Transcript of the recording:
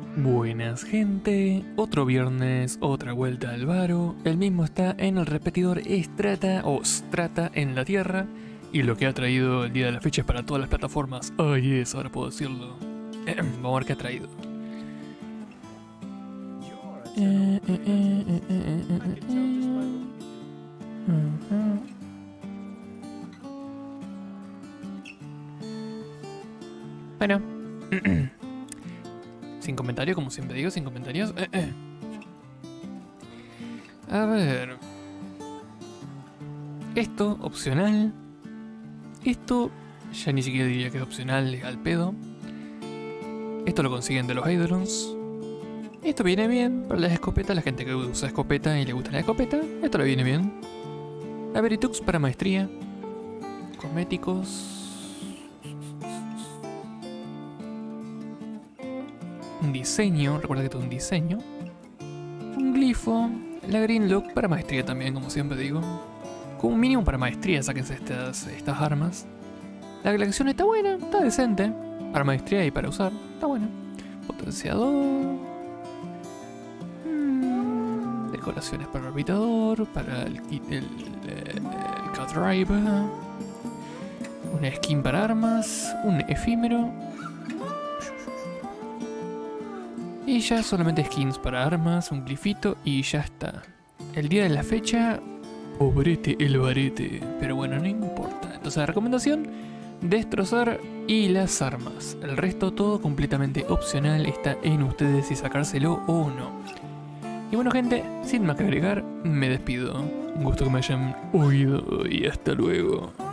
Buenas gente, otro viernes, otra vuelta al varo. El mismo está en el repetidor Strata o Strata en la Tierra. Y lo que ha traído el día de la fecha es para todas las plataformas. Ay, es, ahora puedo decirlo. Vamos a ver qué ha traído. Bueno. Sin comentario, como siempre digo, sin comentarios. A ver. Esto, opcional. Esto, ya ni siquiera diría que es opcional, es al pedo. Esto lo consiguen de los Eidolons. Esto viene bien para las escopetas, la gente que usa escopeta y le gusta la escopeta. Esto le viene bien. Averitux para maestría. Cosméticos. Un diseño, recuerda que esto es un diseño. Un glifo. La Green Lock para maestría también, como siempre digo. Como un mínimo para maestría, sáquense estas armas. La colección está buena, está decente. Para maestría y para usar, está buena. Potenciador. Decoraciones para el orbitador, para el Q-Driver. Una skin para armas, un efímero. Y ya solamente skins para armas, un glifito y ya está. El día de la fecha, pobrete el barete, pero bueno, no importa. Entonces la recomendación, destrozar y las armas. El resto todo completamente opcional, está en ustedes si sacárselo o no. Y bueno gente, sin más que agregar, me despido. Un gusto que me hayan oído y hasta luego.